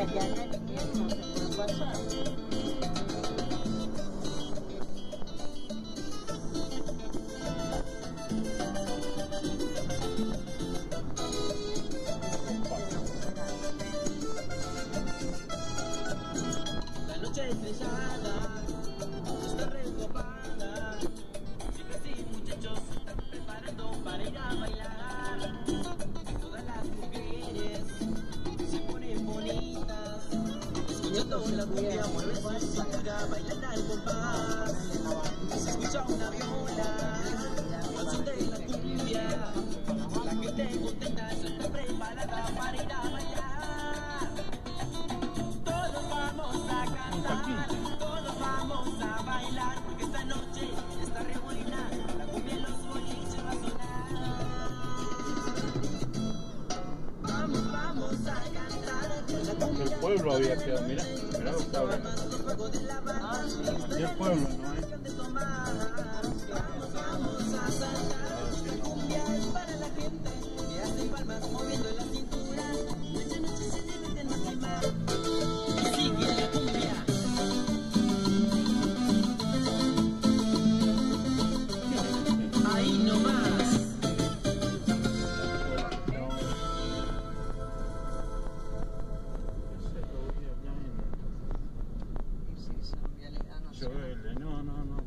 que acá en invierno se puede pasar. La noche estrellada está recopada. Chicas y muchachos se están preparando para ir a bailar. Todas las mujeres se ponen bonitas, escuchando la cumbia, mueve su cintura, bailan al compás. Se escucha una viola, al son de la cumbia. La gente contenta ya está preparada para ir a bailar. Todos vamos a cantar, todos vamos a bailar, porque esta noche está re bonita, la cumbia en los boliches va a sonar. Vamos, vamos a cantar, que la cumbia El pueblo había quedado, mirá lo que está hablando. Aquí el pueblo, ¿no? Vamos, vamos a saltar, la cumbia es para la gente que hace palmas moviendo la cintura. Esta noche se divierten más y más. Sigue la cumbia. Ahí nomás. Y sí, son viales, no sé. No,